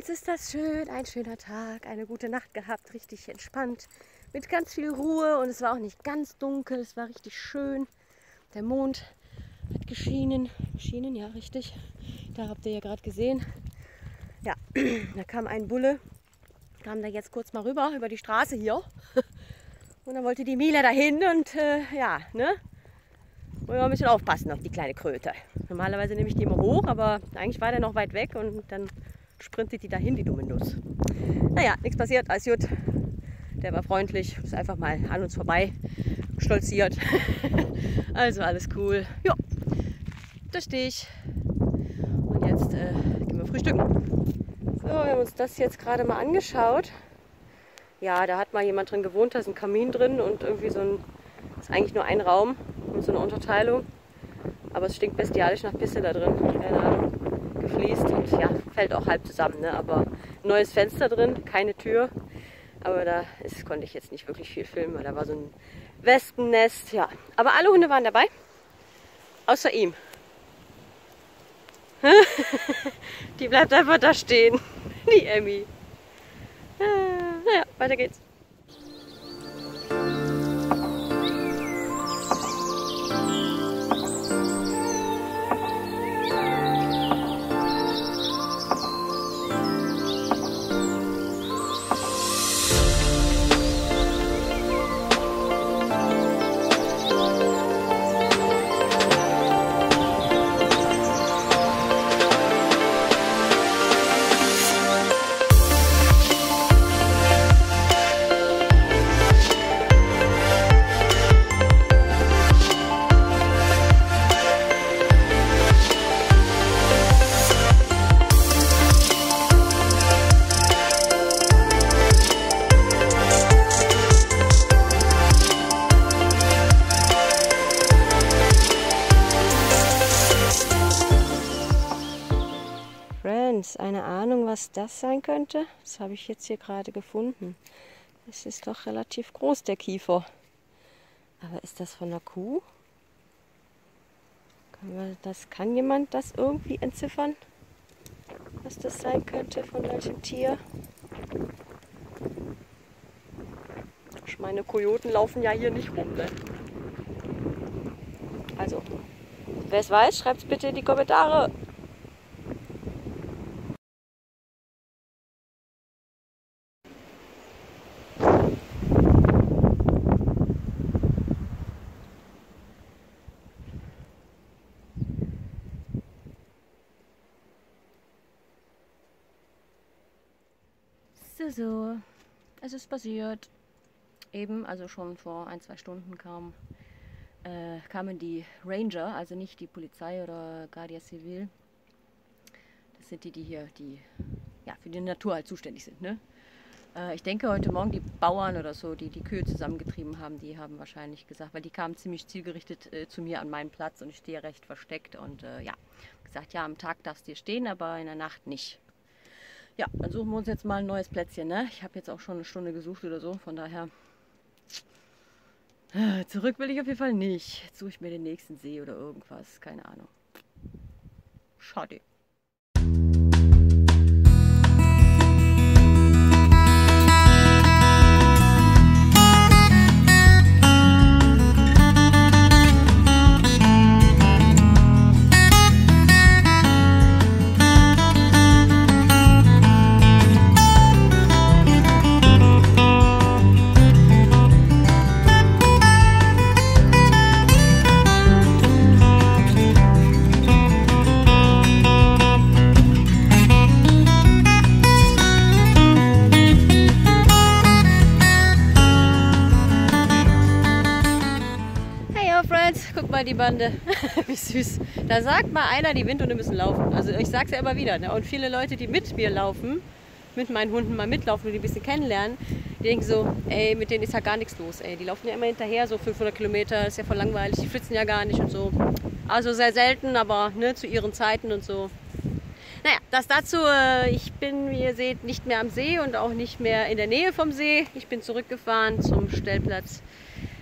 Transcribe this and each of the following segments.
jetzt ist das schön, ein schöner Tag, eine gute Nacht gehabt, richtig entspannt, mit ganz viel Ruhe und es war auch nicht ganz dunkel, es war richtig schön. Der Mond hat geschienen, ja richtig, da habt ihr ja gerade gesehen. Ja, da kam ein Bulle, kam da jetzt kurz mal rüber, über die Straße hier und dann wollte die Mila dahin und ja, ne? Wollen wir ein bisschen aufpassen auf die kleine Kröte. Normalerweise nehme ich die immer hoch, aber eigentlich war der noch weit weg und dann sprintet die dahin, die dumme Nuss. Naja, nichts passiert, alles gut. Der war freundlich, ist einfach mal an uns vorbei stolziert. Also alles cool. Ja, da stehe ich. Und jetzt gehen wir frühstücken. So, wir haben uns das jetzt gerade mal angeschaut. Ja, da hat mal jemand drin gewohnt, da ist ein Kamin drin und irgendwie so ein, ist eigentlich nur ein Raum und so eine Unterteilung. Aber es stinkt bestialisch nach Pisse da drin. Keine Ahnung, gefliest und ja, fällt auch halb zusammen. Ne? Aber ein neues Fenster drin, keine Tür. Aber da konnte ich jetzt nicht wirklich viel filmen, weil da war so ein Wespennest. Ja. Aber alle Hunde waren dabei, außer ihm. Die bleibt einfach da stehen, die Emmy. Naja, weiter geht's. Eine Ahnung, was das sein könnte? Das habe ich jetzt hier gerade gefunden. Es ist doch relativ groß, der Kiefer. Aber ist das von einer Kuh? Kann jemand das irgendwie entziffern? Was das sein könnte, von welchem Tier? Ich meine, Kojoten laufen ja hier nicht rum, ne? Also, wer es weiß, schreibt es bitte in die Kommentare. So, es ist passiert. Eben, also schon vor 1-2 Stunden kamen die Ranger, also nicht die Polizei oder Guardia Civil. Das sind die hier, die ja, für die Natur halt zuständig sind. Ne? Ich denke heute Morgen die Bauern oder so, die die Kühe zusammengetrieben haben, die haben wahrscheinlich gesagt, weil die kamen ziemlich zielgerichtet zu mir an meinen Platz und ich stehe recht versteckt und ja, gesagt, ja, am Tag darfst du hier stehen, aber in der Nacht nicht. Ja, dann suchen wir uns jetzt mal ein neues Plätzchen, ne? Ich habe jetzt auch schon eine Stunde gesucht oder so, von daher zurück will ich auf jeden Fall nicht. Jetzt suche ich mir den nächsten See oder irgendwas, keine Ahnung. Schade. Guck mal die Bande, wie süß. Da sagt mal einer, die Windhunde müssen laufen. Also ich sag's ja immer wieder. Ne? Und viele Leute, die mit mir laufen, mit meinen Hunden mal mitlaufen und die ein bisschen kennenlernen, die denken so, ey, mit denen ist ja gar nichts los. Ey. Die laufen ja immer hinterher, so 500 Kilometer, ist ja voll langweilig, die flitzen ja gar nicht und so. Also sehr selten, aber ne, zu ihren Zeiten und so. Naja, das dazu, ich bin, wie ihr seht, nicht mehr am See und auch nicht mehr in der Nähe vom See. Ich bin zurückgefahren zum Stellplatz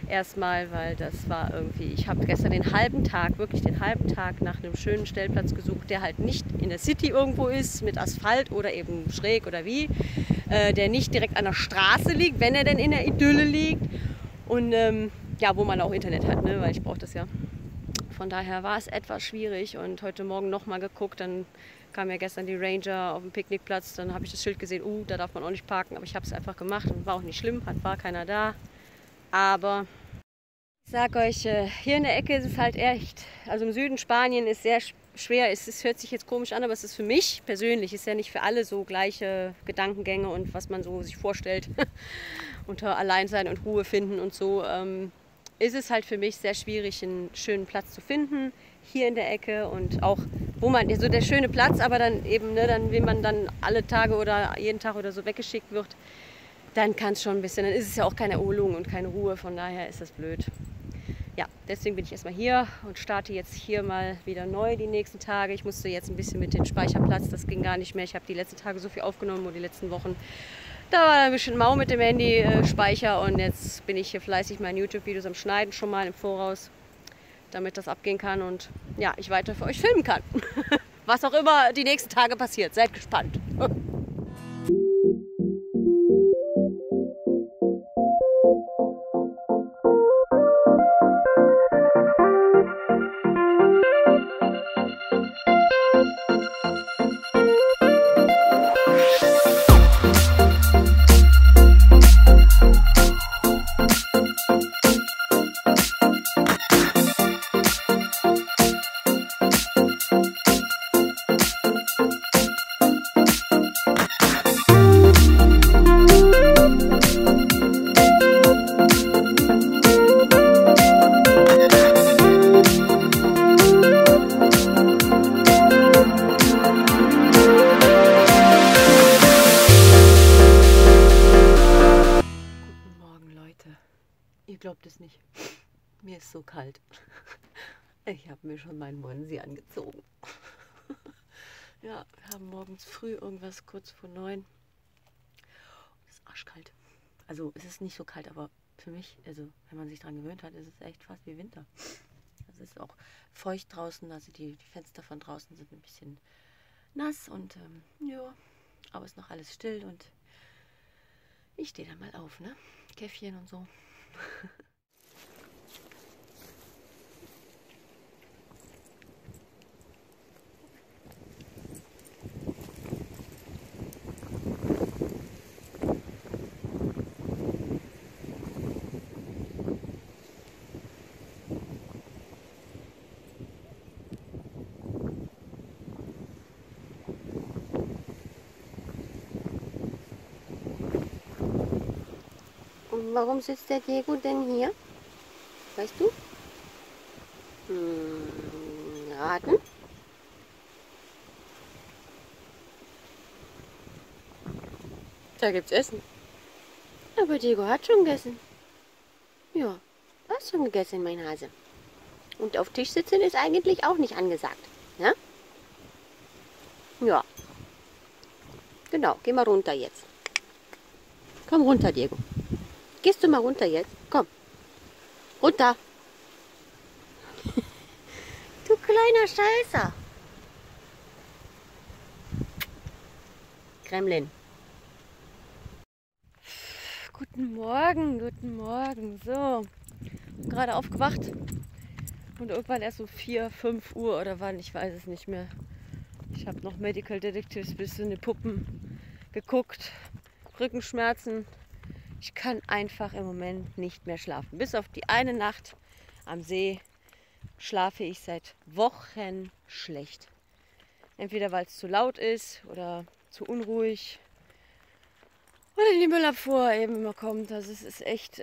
erstmal, weil das war irgendwie, ich habe gestern den halben Tag, wirklich den halben Tag nach einem schönen Stellplatz gesucht, der halt nicht in der City irgendwo ist, mit Asphalt oder eben schräg oder wie, der nicht direkt an der Straße liegt, wenn er denn in der Idylle liegt und ja, wo man auch Internet hat, ne, weil ich brauche das ja. Von daher war es etwas schwierig und heute Morgen nochmal geguckt, dann kam ja gestern die Ranger auf dem Picknickplatz, dann habe ich das Schild gesehen, da darf man auch nicht parken, aber ich habe es einfach gemacht und war auch nicht schlimm, war keiner da. Aber ich sage euch, hier in der Ecke ist es halt echt, also im Süden Spanien ist sehr schwer, es hört sich jetzt komisch an, aber es ist für mich persönlich, ist ja nicht für alle so gleiche Gedankengänge und was man so sich vorstellt unter Alleinsein und Ruhe finden und so. Ist es halt für mich sehr schwierig, einen schönen Platz zu finden, hier in der Ecke und auch, wo man, so der schöne Platz, aber dann eben, ne, dann, wenn man dann alle Tage oder jeden Tag oder so weggeschickt wird, dann kann es schon ein bisschen, dann ist es ja auch keine Erholung und keine Ruhe, von daher ist das blöd. Ja, deswegen bin ich erstmal hier und starte jetzt hier mal wieder neu die nächsten Tage. Ich musste jetzt ein bisschen mit dem Speicherplatz, das ging gar nicht mehr. Ich habe die letzten Tage so viel aufgenommen und die letzten Wochen. Da war ein bisschen mau mit dem Handy-Speicher und jetzt bin ich hier fleißig meine YouTube-Videos am Schneiden schon mal im Voraus, damit das abgehen kann und ja, ich weiter für euch filmen kann. Was auch immer die nächsten Tage passiert, seid gespannt. Ihr glaubt es nicht, mir ist so kalt. Ich habe mir schon meinen Onesie angezogen. Ja, wir haben morgens früh irgendwas kurz vor 9. Es ist arschkalt. Also es ist nicht so kalt, aber für mich, also wenn man sich daran gewöhnt hat, ist es echt fast wie Winter. Es ist auch feucht draußen, also die Fenster von draußen sind ein bisschen nass und ja, aber es ist noch alles still und ich stehe da mal auf, ne? Käffchen und so. Und warum sitzt der Diego denn hier? Weißt du? Raten? Da gibt's Essen. Aber Diego hat schon gegessen. Ja, du hast schon gegessen, mein Hase. Und auf Tisch sitzen ist eigentlich auch nicht angesagt. Ne? Ja. Genau, geh mal runter jetzt. Komm runter, Diego. Gehst du mal runter jetzt? Komm. Runter. Du kleiner Scheißer. Gremlin. Guten Morgen, guten Morgen. So, gerade aufgewacht. Und irgendwann erst so 4, 5 Uhr oder wann, ich weiß es nicht mehr. Ich habe noch Medical Detectives bis in die Puppen geguckt. Rückenschmerzen. Ich kann einfach im Moment nicht mehr schlafen. Bis auf die eine Nacht am See schlafe ich seit Wochen schlecht. Entweder weil es zu laut ist oder zu unruhig. Oder die Müllabfuhr eben immer kommt. Also es ist echt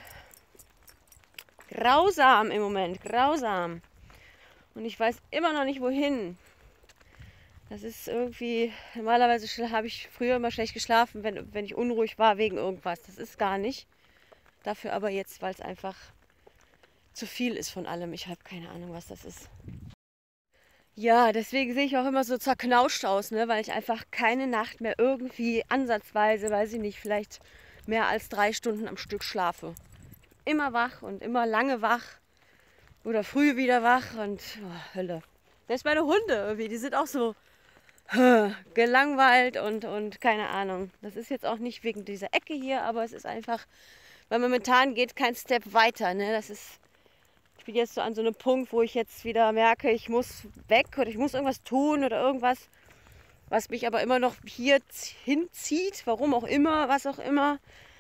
grausam im Moment. Grausam. Und ich weiß immer noch nicht wohin. Das ist irgendwie, normalerweise habe ich früher immer schlecht geschlafen, wenn ich unruhig war wegen irgendwas. Das ist gar nicht. Dafür aber jetzt, weil es einfach zu viel ist von allem. Ich habe keine Ahnung, was das ist. Ja, deswegen sehe ich auch immer so zerknauscht aus, ne? Weil ich einfach keine Nacht mehr irgendwie ansatzweise, weiß ich nicht, vielleicht mehr als 3 Stunden am Stück schlafe. immer wach und immer lange wach oder früh wieder wach und Hölle. Selbst meine Hunde irgendwie, die sind auch so gelangweilt und keine Ahnung. Das ist jetzt auch nicht wegen dieser Ecke hier, aber es ist einfach, weil momentan geht kein Step weiter. Ne? Ich bin jetzt so an so einem Punkt, wo ich jetzt wieder merke, ich muss weg oder ich muss irgendwas tun oder irgendwas, was mich aber immer noch hier hinzieht, warum auch immer, was auch immer.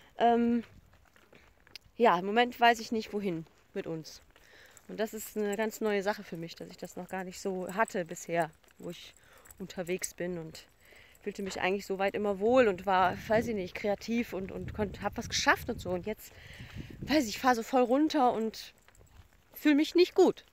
Ja, im Moment weiß ich nicht, wohin mit uns. Und das ist eine ganz neue Sache für mich, dass ich das noch gar nicht so hatte bisher, wo ich unterwegs bin und fühlte mich eigentlich so weit immer wohl und war, weiß ich nicht, kreativ und habe was geschafft und so. Und jetzt, weiß ich fahre so voll runter und fühle mich nicht gut.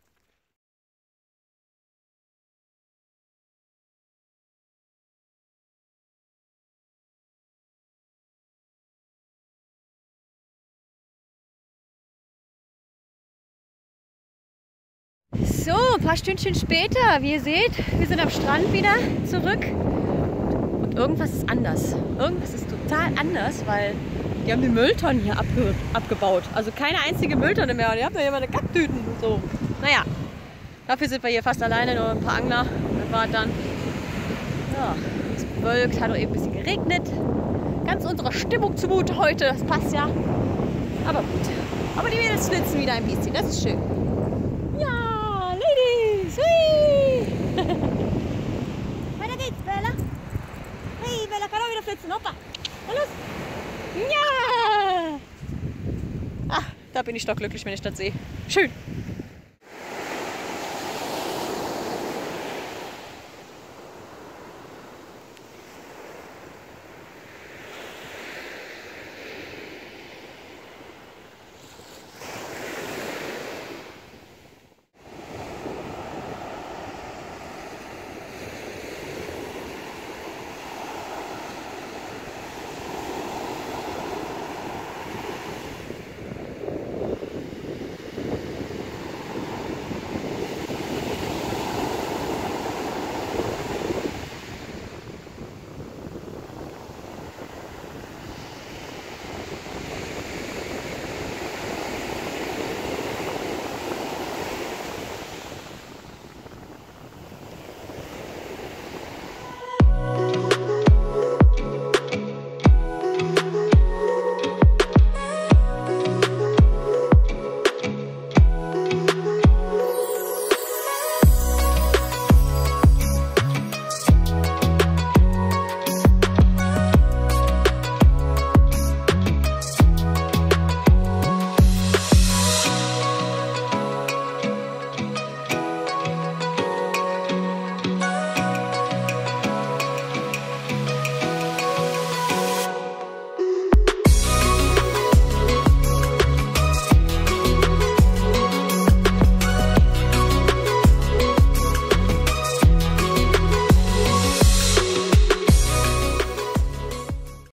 So, ein paar Stündchen später, wie ihr seht, wir sind am Strand wieder zurück. Und irgendwas ist anders. Irgendwas ist total anders, weil die haben die Mülltonnen hier abgebaut. Also keine einzige Mülltonne mehr. Und die haben da immer eine Kacktüten und so. Naja, dafür sind wir hier fast alleine, nur ein paar Angler. Das war dann, ja, es ist bewölkt, hat auch eben ein bisschen geregnet. Ganz unserer Stimmung zumute heute, das passt ja. Aber gut. Aber die Mädels flitzen wieder ein bisschen, das ist schön. Ja, Ladies! Hui! Weiter geht's, Bella. Hey, Bella kann auch wieder flitzen. Hoppa. Na los. Ja! Ach, da bin ich doch glücklich, wenn ich das sehe. Schön.